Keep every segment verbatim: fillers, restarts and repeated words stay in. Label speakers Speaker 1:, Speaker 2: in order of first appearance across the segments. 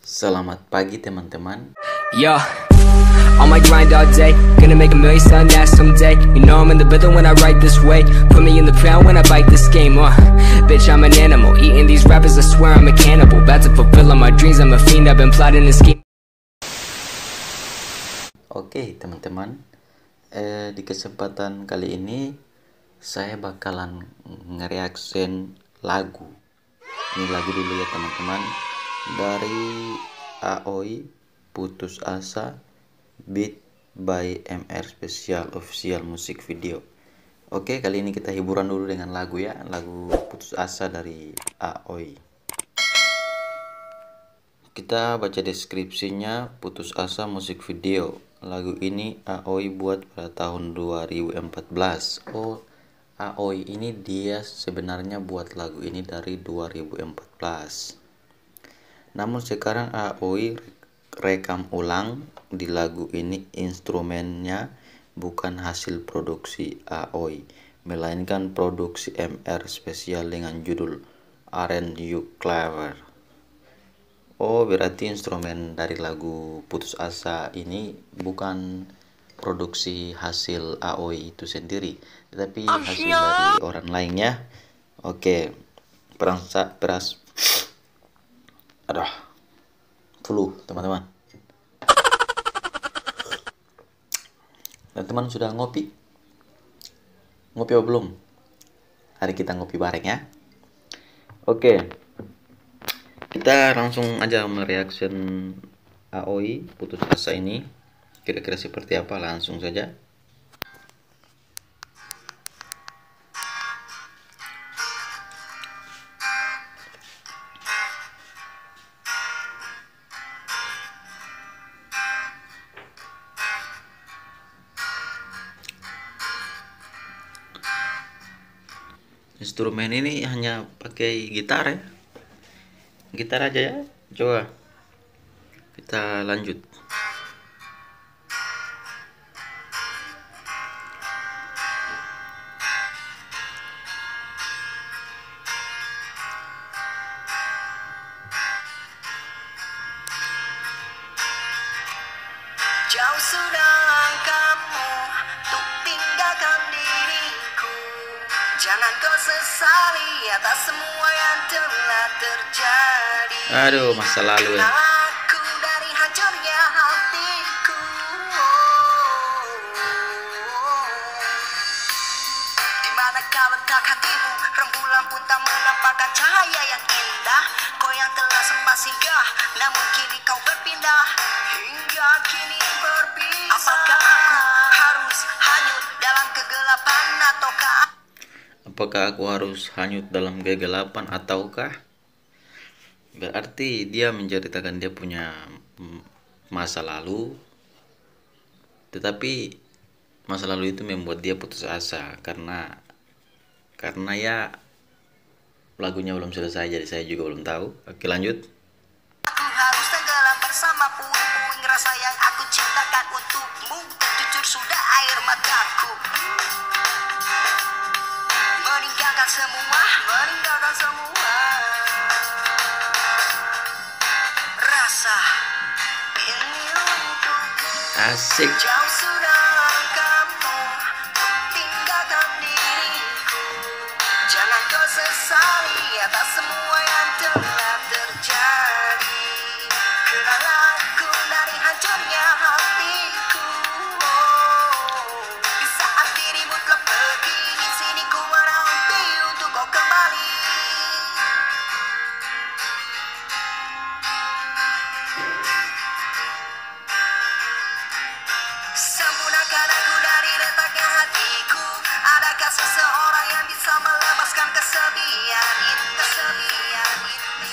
Speaker 1: Selamat pagi teman-teman.
Speaker 2: Yo, on my grind all day, gonna make a million selling that someday. You know I'm in the rhythm when I write this way. Put me in the pound when I bite this game. Uh, bitch, I'm an animal. Eating these rappers, I swear I'm a cannibal. About to fulfill all my dreams, I'm a fiend. I've been plotting this scheme.
Speaker 1: Oke teman-teman, eh, di kesempatan kali ini saya bakalan nge-reaction lagu. Ini lagu dulu ya teman-teman, dari Aoi, Putus Asa, beat by M R Special Official Music Video. Oke, kali ini kita hiburan dulu dengan lagu ya, lagu Putus Asa dari Aoi. Kita baca deskripsinya. Putus Asa musik video. Lagu ini Aoi buat pada tahun dua ribu empat belas. Oh, Aoi ini dia sebenarnya buat lagu ini dari dua ribu empat belas. Namun sekarang Aoi rekam ulang di lagu ini. Instrumennya bukan hasil produksi Aoi, melainkan produksi M R Special dengan judul Aren't You Clever. Oh, berarti instrumen dari lagu Putus Asa ini bukan produksi hasil Aoi itu sendiri, tetapi hasil dari orang lainnya. Oke, perasa peras aduh flu teman-teman. Teman-teman sudah ngopi? Ngopi apa belum? Hari kita ngopi bareng ya. Oke, kita langsung aja mereaction Aoi Putus Asa ini. Kira-kira seperti apa? Langsung saja. Instrumen ini hanya pakai gitar ya. Gitar aja ya. Coba kita lanjut.
Speaker 3: Jauh sudah langkahmu untuk tinggalkan diriku. Jangan kau sesali atas semua yang telah terjadi.
Speaker 1: Aduh, masa lalu ya.
Speaker 3: Aku dari hancurnya hatiku. Di mana kau letak hatimu? Rembulan pun tak menampakkan cahaya yang indah. Kau yang telah sempat singgah, namun kini kau berpindah. Hingga kini berpisah. Apakah aku harus hanyut dalam kegelapan ataukah
Speaker 1: Apakah aku harus hanyut dalam kegelapan ataukah? Berarti dia menceritakan dia punya masa lalu, tetapi masa lalu itu membuat dia putus asa karena karena ya lagunya belum selesai, jadi saya juga belum tahu. Oke, lanjut.
Speaker 3: aku harus tenggelam bersama puing-puing rasa yang aku ciptakan untukmu. Jujur sudah air mataku meninggalkan semua, meninggalkan semua rasa ini untukmu.
Speaker 1: Asik.
Speaker 3: Jauh sudah langkahmu untuk tinggalkan diriku. Jangan kau sesali atas semua yang telah terjadi. Kenal aku dari hancurnya hatiku. Di saat dirimu telah pergi, di sini ku menanti untuk kau kembali. Sempurnakan aku dari retaknya hatiku. Adakah seseorang yang bisa melepaskan kesedihan ini? Kesedihan ini.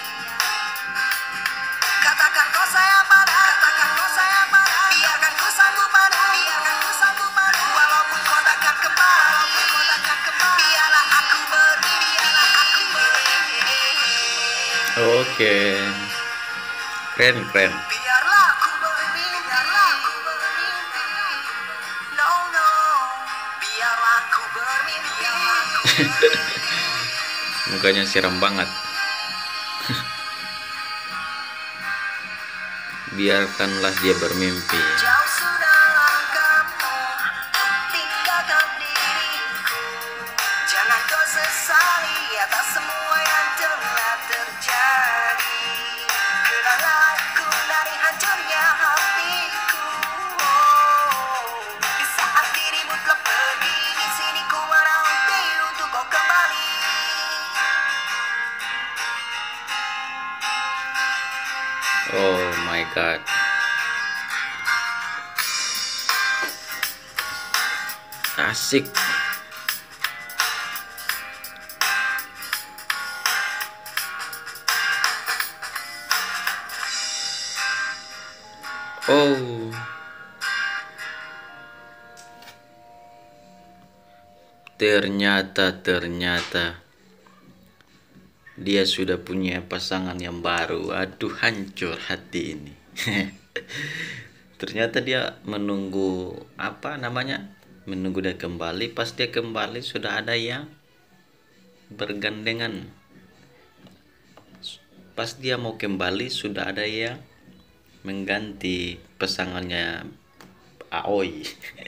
Speaker 3: Katakan kau sayang pada, katakan kau sayang pada. Biarkan ku sanggup padu, biarkan ku sanggup padu. Walaupun kau takkan kembali, walaupun kau takkan kembali. Biarlah aku pergi, biarlah aku pergi.
Speaker 1: Oke, keren keren.
Speaker 3: Biarlah aku bermimpi, biarlah aku bermimpi. No no, biarlah aku bermimpi, biarlah aku bermimpi.
Speaker 1: Mukanya siram banget. biarkanlah dia bermimpi.
Speaker 3: Jauh sudah langkahmu, tinggalkan diriku. Jangan kau sesali atas semua yang telah terjadi. Kenanglah aku dari hancurnya hatiku. Oh, di saat dirimu telah pergi, di sini ku menanti untuk kau kembali.
Speaker 1: Oh my god. Asik. Oh. Ternyata ternyata dia sudah punya pasangan yang baru. Aduh, hancur hati ini. Ternyata dia menunggu apa namanya? Menunggu dia kembali. Pas dia kembali sudah ada yang bergandengan. Pas dia mau kembali sudah ada yang mengganti pasangannya Aoi.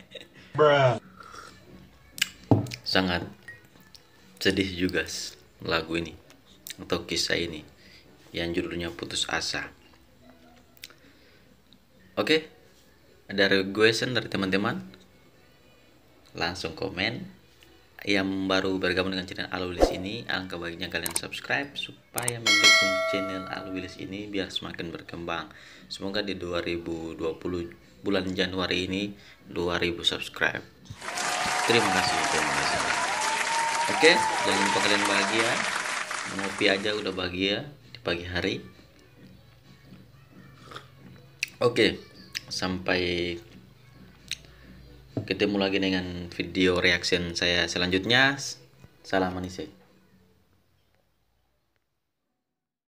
Speaker 1: Sangat sedih juga lagu ini atau kisah ini yang judulnya Putus Asa. Oke, ada requestan dari teman-teman, langsung komen. Yang baru bergabung dengan channel Alwilis ini, alangkah baiknya kalian subscribe supaya mendukung channel Alwilis ini biar semakin berkembang. Semoga di dua ribu dua puluh bulan Januari ini dua ribu subscribe. Terima kasih, terima kasih. Oke, jangan lupa kalian bahagia. Ngopi aja udah bahagia di pagi hari. Oke, sampai ketemu lagi dengan video reaction saya selanjutnya. Salam manis.